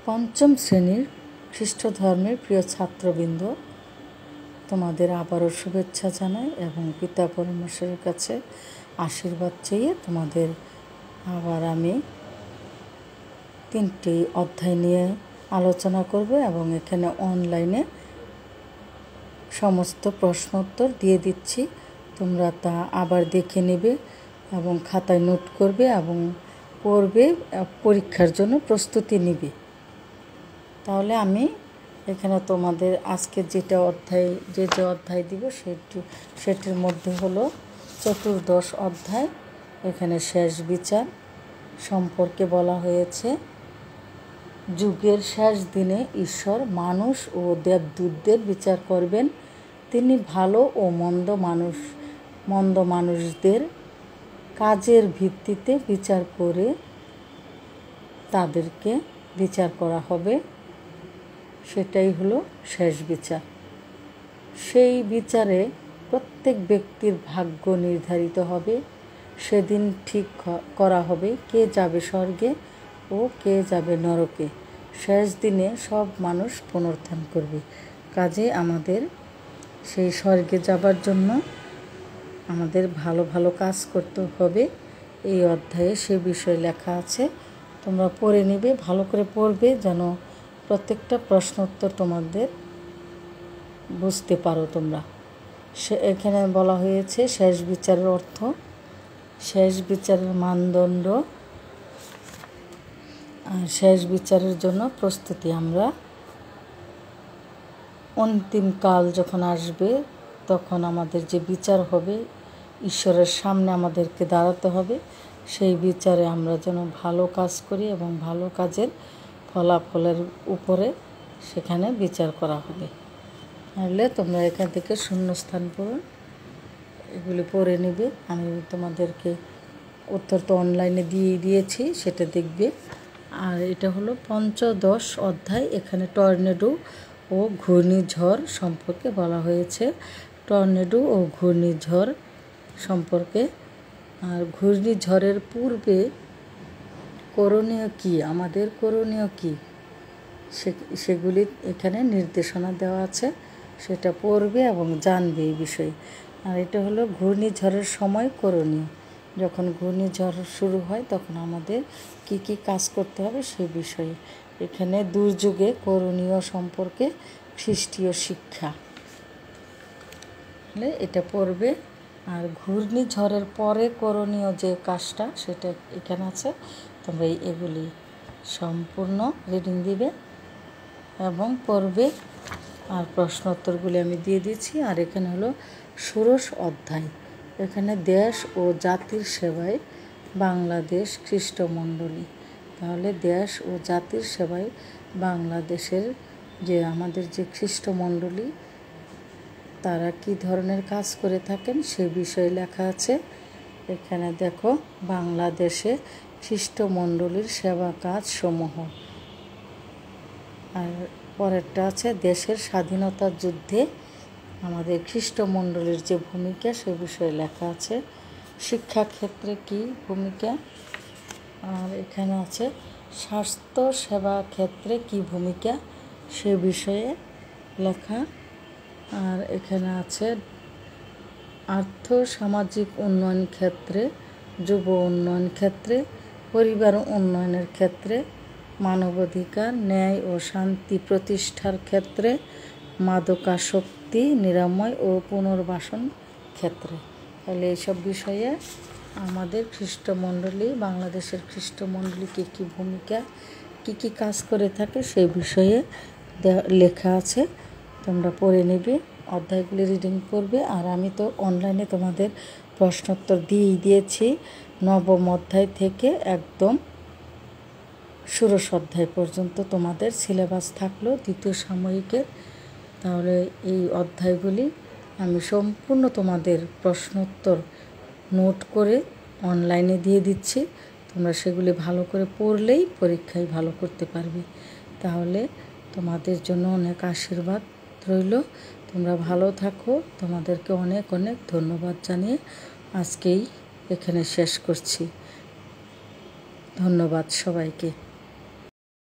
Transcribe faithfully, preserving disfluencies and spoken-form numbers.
পঞ্চম শ্রেণীর খ্রিস্ট ধর্মের প্রিয় ছাত্রবৃন্দ, তোমাদের আবারও শুভেচ্ছা জানাই এবং পিতা পরমেশ্বরের কাছে আশীর্বাদ চেয়ে তোমাদের আবার আমি তিনটি অধ্যায় নিয়ে আলোচনা করব এবং এখানে অনলাইনে সমস্ত প্রশ্ন উত্তর দিয়ে দিচ্ছি। তোমরা তা আবার দেখে নেবে এবং খাতায় নোট করবে এবং পড়বে, পরীক্ষার জন্য প্রস্তুতি নিবে। তাহলে আমি এখানে তোমাদের আজকে যেটা অধ্যায় যে যে অধ্যায় দিব সেটি সেটির মধ্যে হলো চতুর্দশ অধ্যায়। এখানে শেষ বিচার সম্পর্কে বলা হয়েছে। যুগের শেষ দিনে ঈশ্বর মানুষ ও দেবদূতদের বিচার করবেন। তিনি ভালো ও মন্দ মানুষ মন্দ মানুষদের কাজের ভিত্তিতে বিচার করে তাদেরকে বিচার করা হবে। সেটাই হলো শেষ বিচার। সেই বিচারে প্রত্যেক ব্যক্তির ভাগ্য নির্ধারিত হবে। সেদিন ঠিক করা হবে কে যাবে স্বর্গে ও কে যাবে নরকে। শেষ দিনে সব মানুষ পুনরুত্থান করবে। কাজে আমাদের সেই স্বর্গে যাবার জন্য আমাদের ভালো ভালো কাজ করতে হবে। এই অধ্যায়ে সে বিষয়ে লেখা আছে, তোমরা পড়ে নেবে, ভালো করে পড়বে যেন প্রত্যেকটা প্রশ্ন উত্তর তোমাদের বুঝতে পারো তোমরা। সে এখানে বলা হয়েছে শেষ বিচারের অর্থ, শেষ বিচারের মানদণ্ড আর শেষ বিচারের জন্য প্রস্তুতি। আমরা অন্তিম কাল যখন আসবে তখন আমাদের যে বিচার হবে, ঈশ্বরের সামনে আমাদেরকে দাঁড়াতে হবে। সেই বিচারে আমরা যেন ভালো কাজ করি এবং ভালো কাজের ফলাফলের উপরে সেখানে বিচার করা হবে। তাহলে তোমরা এখান থেকে শূন্যস্থান পড়ো, এগুলি পড়ে নেবে। আমি তোমাদেরকে উত্তর তো অনলাইনে দিয়ে দিয়েছি, সেটা দেখবে। আর এটা হলো পঞ্চদশ অধ্যায়। এখানে টর্নেডো ও ঘূর্ণিঝড় সম্পর্কে বলা হয়েছে। টর্নেডো ও ঘূর্ণিঝড় সম্পর্কে। আর ঘূর্ণিঝড়ের পূর্বে করণীয় কি, আমাদের করণীয় কি, সে সেগুলি এখানে নির্দেশনা দেওয়া আছে। সেটা পড়বে এবং জানবে এই বিষয়ে। আর এটা হলো ঘূর্ণিঝড়ের সময় করণীয়। যখন ঘূর্ণিঝড় শুরু হয় তখন আমাদের কি কি কাজ করতে হবে সে বিষয়ে এখানে দুর্যোগে করণীয় সম্পর্কে খ্রিস্টীয় শিক্ষা এটা পড়বে। আর ঘূর্ণিঝড়ের পরে করণীয় যে কাজটা সেটা এখানে আছে। তোমরা এগুলি সম্পূর্ণ রিডিং দিবে এবং পড়বে। আর প্রশ্ন উত্তরগুলি আমি দিয়ে দিচ্ছি। আর এখানে হলো ষোড়শ অধ্যায়। এখানে দেশ ও জাতির সেবায় বাংলাদেশ খ্রিস্টমণ্ডলী। তাহলে দেশ ও জাতির সেবায় বাংলাদেশের যে আমাদের যে খ্রিস্টমণ্ডলী তারা কি ধরনের কাজ করে থাকেন সে বিষয়ে লেখা আছে। এখানে দেখো বাংলাদেশে খ্রিস্টমণ্ডলীর সেবা কাজ সমূহ। আর পরেরটা আছে দেশের স্বাধীনতা যুদ্ধে আমাদের খ্রিস্টমণ্ডলীর যে ভূমিকা সে বিষয়ে লেখা আছে। শিক্ষা ক্ষেত্রে কি ভূমিকা, আর এখানে আছে স্বাস্থ্য সেবা ক্ষেত্রে কি ভূমিকা সে বিষয়ে লেখা। আর এখানে আছে আর্থ সামাজিক উন্নয়ন ক্ষেত্রে, যুব উন্নয়ন ক্ষেত্রে, পরিবার উন্নয়নের ক্ষেত্রে, মানবাধিকার ন্যায় ও শান্তি প্রতিষ্ঠার ক্ষেত্রে, মাদকাসক্তি নিরাময় ও পুনর্বাসন ক্ষেত্রে। তাহলে এইসব বিষয়ে আমাদের খ্রিস্টমণ্ডলী বাংলাদেশের খ্রিস্টমণ্ডলী কী কী ভূমিকা কী কী কাজ করে থাকে সেই বিষয়ে লেখা আছে। তোমরা পড়ে নেবে, অধ্যায়গুলি রিডিং করবে। আর আমি তো অনলাইনে তোমাদের প্রশ্নোত্তর দিয়েই দিয়েছি নবম অধ্যায় থেকে একদম ষোড়শ অধ্যায় পর্যন্ত তোমাদের সিলেবাস থাকলো দ্বিতীয় সাময়িকের। তাহলে এই অধ্যায়গুলি আমি সম্পূর্ণ তোমাদের প্রশ্নোত্তর নোট করে অনলাইনে দিয়ে দিচ্ছি। তোমরা সেগুলি ভালো করে পড়লেই পরীক্ষায় ভালো করতে পারবে। তাহলে তোমাদের জন্য অনেক আশীর্বাদ রইল। তোমরা ভালো থাকো। তোমাদেরকে অনেক অনেক ধন্যবাদ জানিয়ে আজকেই এখানে শেষ করছি। ধন্যবাদ সবাইকে।